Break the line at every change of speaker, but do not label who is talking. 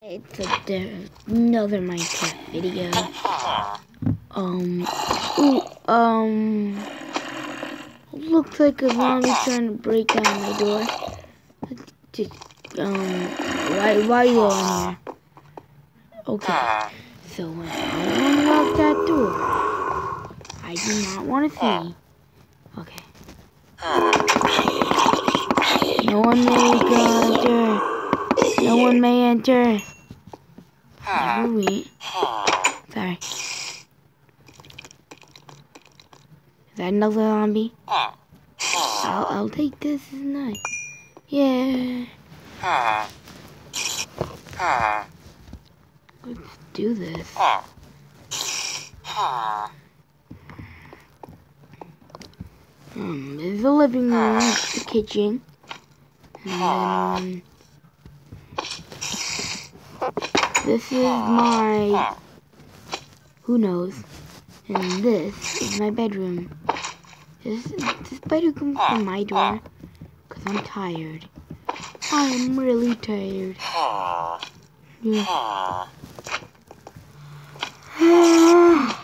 It's another Minecraft video. Looks like a zombie trying to break down my door. Why are you all in here? Okay, so when I unlock that door, I do not want to see. Okay. No one may enter. No one may enter. Never wait. Sorry. Is that another zombie? I'll take this. It's nice. Yeah. Let's do this. This is the living room, the kitchen, and this is my, who knows, and this is my bedroom. This bedroom comes from my door, because I'm tired. I am really tired. Yeah.